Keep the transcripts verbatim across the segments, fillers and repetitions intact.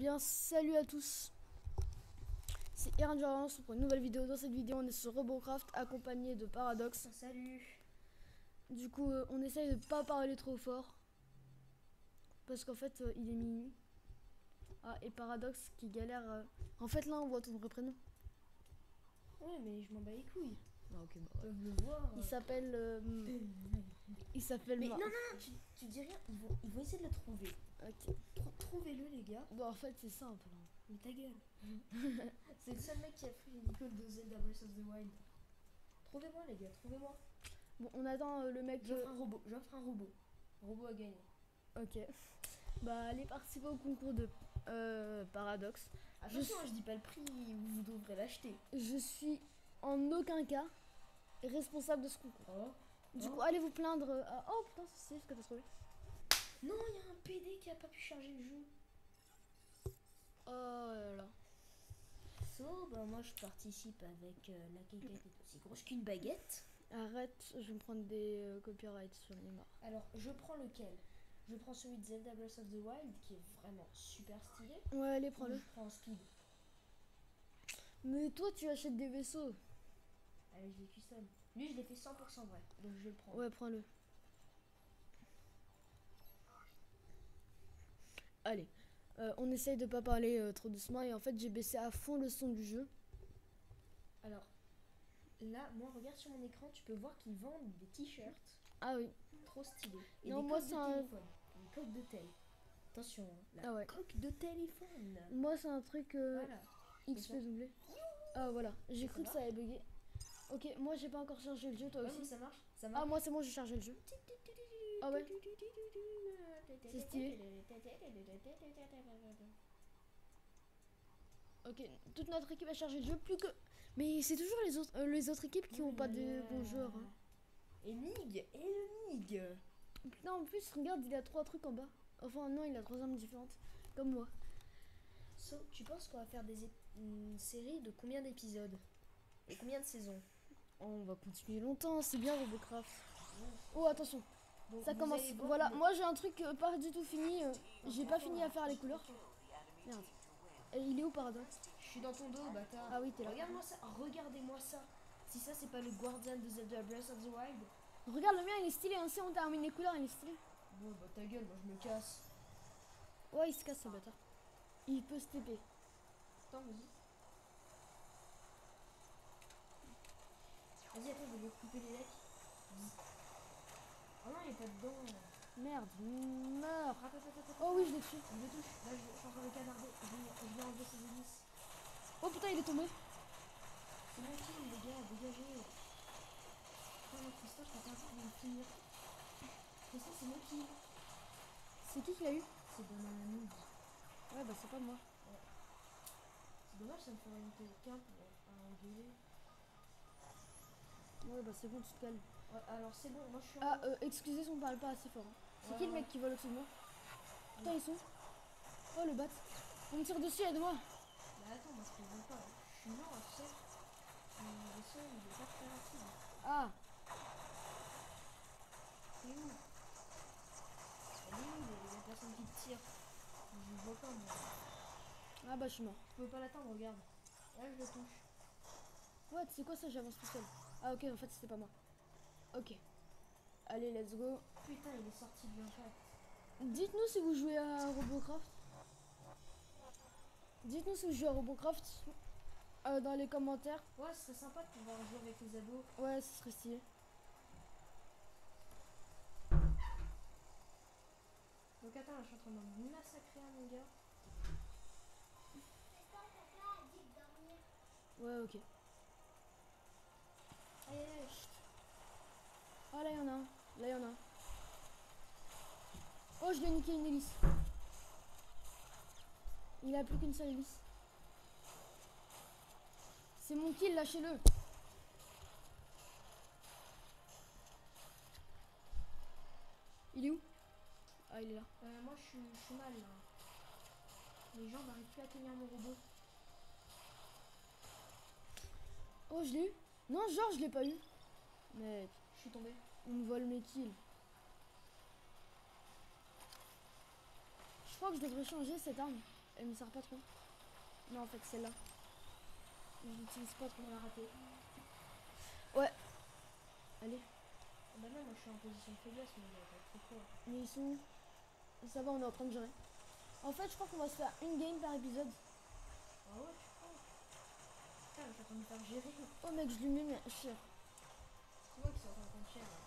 bien, salut à tous. C'est Aaron Jordan pour une nouvelle vidéo. Dans cette vidéo, on est sur Robocraft accompagné de Paradox. Salut. Du coup, euh, on essaye de pas parler trop fort parce qu'en fait, euh, il est minuit. Ah, et Paradox qui galère. euh, En fait, là, on voit ton vrai prénom. Ouais, mais je m'en bats les couilles. Ah, ok, bah, Ils peuvent le voir. Il s'appelle. euh, Il s'appelle. Mais Mar- non, non, non, tu, tu dis rien. Ils vont, ils vont essayer de le trouver. Ok. Tro- Trouvez-le, les gars. Bon, en fait, c'est simple. hein. Mais ta gueule. C'est le seul mec qui a pris l'école de Zelda Breath of the Wild. Trouvez-moi, les gars, trouvez-moi. Bon, on attend euh, le mec. J'offre euh, un robot. J'offre un robot. Robot à gagner. Ok. Bah, allez participer au concours de euh, Paradox. Attention, je... je dis pas le prix. Vous devrez l'acheter. Je suis en aucun cas responsable de ce concours. Oh. Du Oh. coup, allez vous plaindre à... Oh putain, c'est ce que t'as trouvé. Non, il y a un P D qui a pas pu charger le jeu. Oh là là. So, bah moi je participe avec euh, la caquette est aussi grosse qu'une baguette. Arrête, je vais me prendre des euh, copyrights sur Neymar. Alors, je prends lequel? Je prends celui de Zelda Breath of the Wild qui est vraiment super stylé. Ouais, allez, Ou prends-le. je prends Speed. Mais toi, tu achètes des vaisseaux. Allez, je l'ai custom. Lui, je l'ai fait cent pour cent vrai, donc je le prends. Ouais, prends-le. Allez, euh, on essaye de pas parler euh, trop doucement et en fait, j'ai baissé à fond le son du jeu. Alors, là, moi, regarde sur mon écran, tu peux voir qu'ils vendent des t-shirts Ah oui. trop stylés. Et Non, des moi, coques c'est de un- téléphone. Une coque de tel. Attention, hein, la Ah ouais. coque de téléphone. Moi, c'est un truc euh, Voilà. X P W. Ah voilà, j'ai Ça cru que ça avait bugué. Ok, moi, j'ai pas encore chargé le jeu, toi Ouais, aussi. mais ça marche, ça marche. Ah, moi, c'est bon, j'ai chargé le jeu. Ah ouais. C'est stylé. Ok, toute notre équipe a chargé le jeu, plus que... Mais c'est toujours les autres, euh, les autres équipes qui ont pas de bons joueurs. Hein. Et Nig, et le Nig. Putain, en plus, regarde, il a trois trucs en bas. Enfin, non, il a trois armes différentes. Comme moi. So, tu penses qu'on va faire des ép- une série de combien d'épisodes? Et combien de saisons? Oh, on va continuer longtemps, c'est bien Robocraft. Oh, attention, Donc, ça vous commence. allez voir Voilà, le- moi j'ai un truc euh, pas du tout fini. euh, j'ai pas fini à faire les couleurs. Merde. Et il est où, Paradox? Je suis dans ton dos, bâtard. Ah oui, t'es là. Regarde-moi ça, regardez-moi ça. Si ça, c'est pas le Guardian de Zelda Breath of the Wild. Regarde, le mien, il est stylé. Hein, si on termine les couleurs, il est stylé. Bon, bah ta gueule, moi je me casse. Ouais, il se casse, ce bâtard. Il peut se T P. Attends, vas-y. Vas-y, attends, je vais lui couper les lecs. Oh non, il est pas dedans. Merde, meurs. Attends, attends, attends. Oh oui, je l'ai tué. Il me touche. Là, je, je suis en train de le canarder. Je vais, je vais enlever ses hélices. Oh putain, il est tombé. C'est mon kill, les gars, dégagez. Oh non, Christophe, je t'attends de me finir. Christophe, c'est mon kill. C'est qui qui l'a eu? C'est Banana Noob. Ouais, bah c'est pas moi. C'est dommage, ça me ferait une quelqu'un pour engueuler. Ouais, bah c'est bon, tu te calmes. Ouais, alors c'est bon, moi je suis en... Ah, euh, excusez si on parle pas assez fort. hein. C'est Ouais, qui le ouais. mec qui vole au-dessus de moi? Putain, ils sont. Oh, le bat. On me tire dessus, aide-moi. Bah attends, moi je te vois pas. Je suis mort, tu sais. Mon vaisseau, il est pas très rapide. Ah, C'est où? Elle est où les- la personne qui te tire? Je le vois pas, moi. ah bah je suis mort. Tu peux pas l'atteindre, regarde. Là, je le touche. Ouais, tu sais quoi, ça j'avance tout seul. Ah ok, en fait c'était pas moi. Ok. Allez, let's go. Putain, il est sorti de l'impact. Dites-nous si vous jouez à Robocraft. Dites-nous si vous jouez à Robocraft euh, dans les commentaires. Ouais, ce serait sympa de pouvoir jouer avec les ados. Ouais, ce serait stylé. Donc attends, là, je suis en train de me massacrer, hein, mon gars. Ouais, ok. Allez, allez, chut. Ah là, il y en a un. Là, il y en a un. Oh, je lui ai niqué une hélice. Il a plus qu'une seule hélice. C'est mon kill, lâchez-le. Il est où? Ah, il est là. Euh, moi, je suis, je suis mal, là. Les gens n'arrivent plus à tenir mon robot. Oh, je l'ai eu. Non, genre, je l'ai pas eu. Mec, Je suis tombé. on me vole mes kills. Je crois que je devrais changer cette arme. elle me sert pas trop. Non, en fait, celle-là. Je l'utilise pas trop. On l'a raté. Ouais. Allez. Bah non, moi je suis en position de faiblesse, mais il y a pas trop quoi. Mais ils sont où? Ça va, on est en train de gérer. En fait, je crois qu'on va se faire une game par épisode. Ah ouais, tu crois? Putain, je suis en train de me faire gérer. Oh mec, je lui mets mes cher. C'est moi qui suis en train de prendre cher. Là.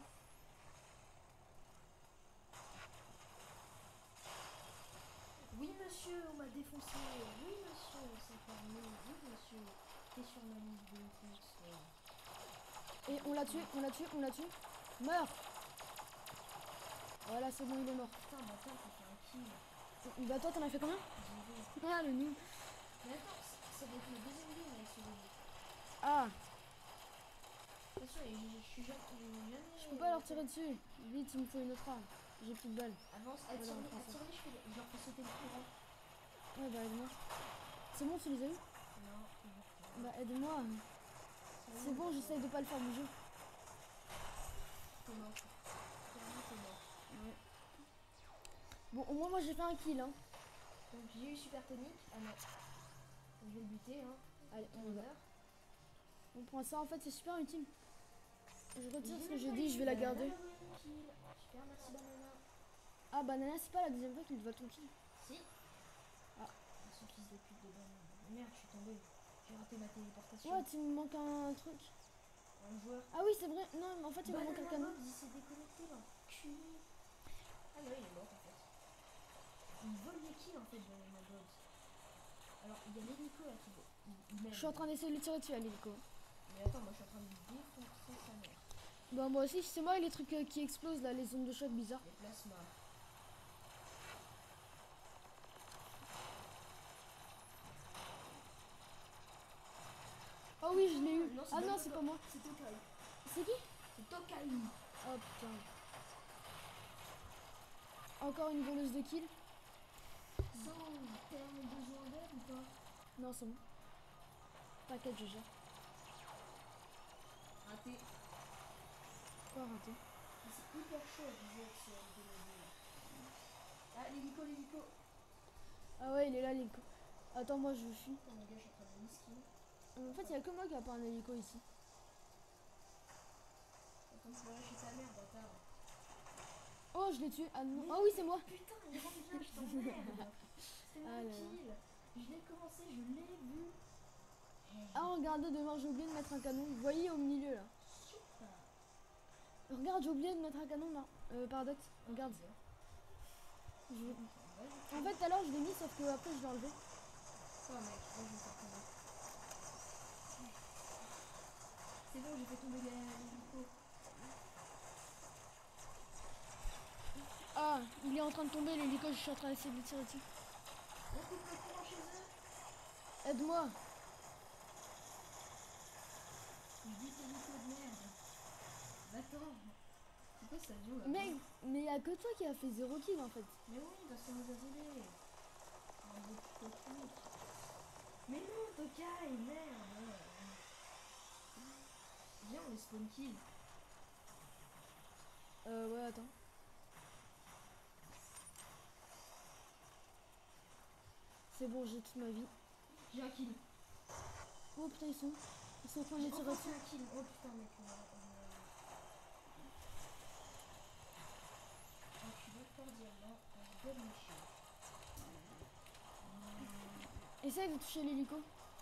Oui monsieur, on m'a défoncé. Oui monsieur, c'est fermé. Oui monsieur, t'es sur ma liste de courses. Et on l'a tué, on l'a tué, on l'a tué. Meurs. Voilà, c'est bon, il est mort. Putain, bâtard, t'as fait un kill. Bah toi, t'en as fait combien? Zéro. Ah, le nul. Mais attends, ça doit être le deuxième game avec ce jeu. Ah, Attention, et je suis jamais... jamais je peux pas leur tirer dessus. Vite, il me faut une autre arme. J'ai plus de balles. Avance, Voilà, attire-les, on prend ça. attire-les, je, fais... je leur fais sauter le courant. Ouais, bah aide-moi. C'est bon, tu les as eu? Non, toujours pas. Bah aide-moi. C'est bon, j'essaye de pas le faire bouger. T'es mort. Clairement, t'es mort. Ouais. Bon, au moins, moi j'ai fait un kill. Hein. Donc j'ai eu super tonique. Ah non. Je vais le buter, hein. Allez, Ton on va. honneur. On prend ça, en fait, c'est super utile. Je retire ce que J'ai j'ai même dit, pas je eu vais la banana, garder. banana kill. Super, merci banana. Ah, banana, c'est pas la deuxième fois qu'il te vole ton kill. Si. Ah. Ce fils de pute de banane. Merde, je suis tombée. J'ai raté ma téléportation. Ouais, tu me manques un truc. Un joueur. Ah oui, c'est vrai. Non, mais en fait, il me manque un canon. Il s'est déconnecté, l'enculé. Ah non, il est mort en fait. Il vole les kills en fait dans ma god. Alors, il y a l'hélico là qui il, il m'aide. Je suis en train d'essayer de le tirer dessus à l'hélico. Mais attends, moi je suis en train de lui défoncer sa mère. Bah, moi aussi, c'est moi et les trucs euh, qui explosent là, les ondes de choc bizarres. Les plasmas. Oh oui, je l'ai eu. Non, Ah pas non, toi, c'est toi. pas moi. C'est Tokai. C'est qui? C'est Tokai. Oh putain. Encore une voleuse de kill. So, t'as besoin d'aide ou pas? Non, c'est bon. T'inquiète, je gère. Raté. Pas raté. C'est hyper chaud à viser avec ce de la Ah, l'hélico, l'hélico. Ah ouais, il est là, l'hélico. Attends, moi je fuis. Putain, mon gars, je suis en train de miskin. En fait, il y a que moi qui a pas un hélico ici. Attends, tu vas lâcher ta mère, bâtard. Oh, je l'ai tué. Ah non. Mais- Ah oui, c'est moi. Putain, il revient, je t'emmerde. C'est Ah mon là là. kill. Je l'ai commencé, je l'ai vu. Ah, regardez, devant, j'ai oublié de mettre un canon. Vous voyez au milieu là. Super. Regarde, j'ai oublié de mettre un canon là. Euh, paradoxe. Regarde. Je... En fait, tout à l'heure, je l'ai mis, sauf que après, je l'ai enlevé. Oh mec, moi je vais me faire tomber. C'est bon, j'ai fait tomber l'hélico. Ah, il est en train de tomber, l'hélico, je suis en train d'essayer de le tirer dessus. On coupe le courant chez eux. Aide-moi. Je dis hélico de merde. Attends. C'est quoi ça joue là? Mais mais y a que toi qui a fait zéro kill en fait. Mais oui, parce qu'on nous a volé. Un beau technique. Mais non, Tokai, merde. Viens, on les spawn kill. Euh, ouais, attends. C'est bon, j'ai toute ma vie. J'ai un kill. Oh putain, ils sont. Ils sont en train de J'ai les tirer enfin dessus. fait un kill. Oh putain, mec. On va. On va... Oh, tu veux pas dire non. On donne le chien. Essaye de toucher l'hélico.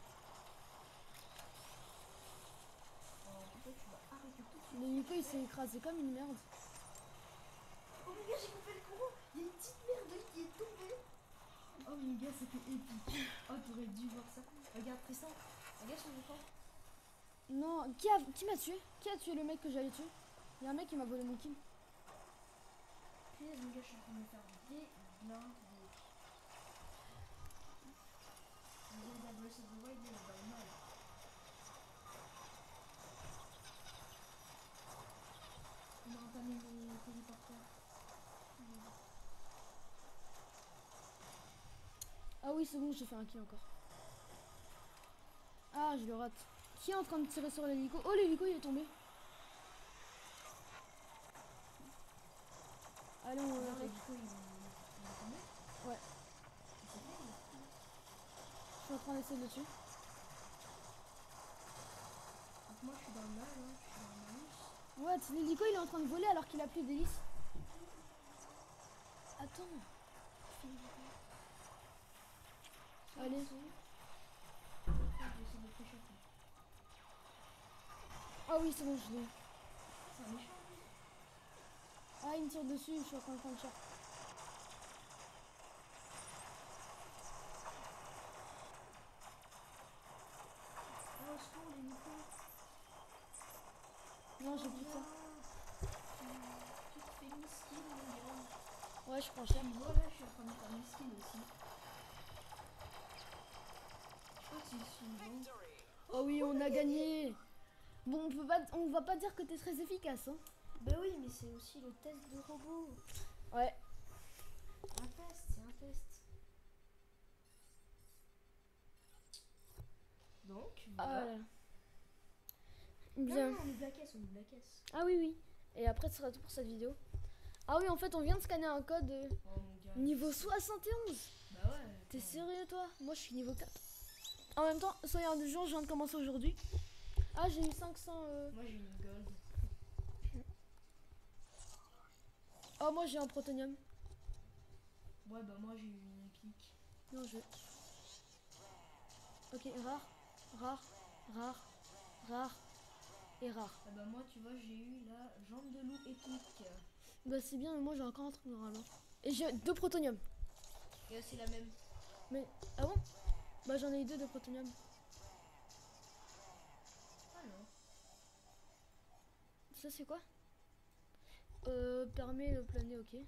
Oh, pourquoi tu vas arrêter tout de suite? L'hélico il s'est écrasé comme une merde. Oh mon gars, j'ai coupé le courant. Il y a une petite merde qui est tombée. Oh mon gars, c'était épique. Oh, t'aurais dû voir ça. Regarde Tristan. Regarde son écran. Non, qui a qui m'a tué? Qui a tué le mec que j'allais tuer? Il y a un mec qui m'a volé mon kill. Punaise, mon gars, je suis en train de me faire déglinguer. Zelda Breath of the Wild, il va mal. On a entamé les téléporteurs. Ah oui, c'est bon, j'ai fait un kill encore. Ah, je le rate. Qui est en train de tirer sur l'hélico? Oh, l'hélico il est tombé. Allez, on Non, l'attaque. l'hélico, il, il est tombé. Ouais. C'est vrai, train d'essayer de le tuer. Donc moi je suis dans le mal, hein. Je suis dans le malus. Ouais, t- l'hélico il est en train de voler alors qu'il a plus d'hélice. Attends. Allez. Je vais essayer de t'échapper. Ah oui, c'est bon, je l'ai. C'est un méchant lui. Ah, il me tire dessus, je suis en train de prendre cher. Oh, au secours, les Nico. Non, j'ai plus de ça. Tu te fais miskin, mon gars. Ouais, je prends cher. Tu vois, là, je suis en train de faire miskin aussi. Je crois que c'est suivant. Oh oui, on a gagné. Bon, on peut pas, on va pas dire que t'es très efficace, hein. Bah oui, mais c'est aussi le test de robot. Ouais. Un test, c'est un test. Donc, Ah, voilà. voilà. Non, Bien. non, on ouvre la caisse, on ouvre la caisse. Ah oui, oui. Et après, ce sera tout pour cette vidéo. Ah oui, en fait, on vient de scanner un code euh, Oh mon gars. niveau soixante et onze. Bah ouais. T'es attends. sérieux, toi? Moi, je suis niveau quatre. En même temps, soyez indulgents, je viens de commencer aujourd'hui. Ah, j'ai eu cinq cents... Euh... Moi j'ai une gold. Oh, moi, j'ai un protonium. Ouais, bah moi j'ai eu une épique. Non, je... Ok, rare, rare, rare, rare et rare. Ah bah moi tu vois j'ai eu la jambe de loup épique. Bah, c'est bien, mais moi, j'ai encore un truc normalement. Et j'ai deux protoniums. Et c'est la même. Mais, ah bon? Bah, j'en ai eu deux de protonium. Ah non. Ça, c'est quoi? Euh, permet de planer, ok.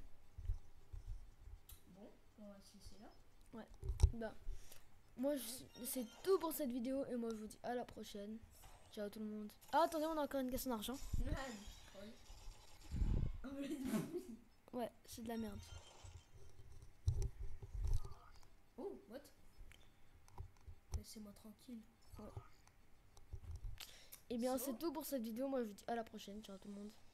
Bon, on va se laisser là. Bah, moi, je- c'est tout pour cette vidéo. Et moi, je vous dis à la prochaine. Ciao tout le monde. Ah, attendez, on a encore une question d'argent. Ouais, c'est de la merde. Oh, what? Laissez-moi tranquille. Et bien, C'est c'est bon tout pour cette vidéo. Moi, je vous dis à la prochaine. Ciao tout le monde.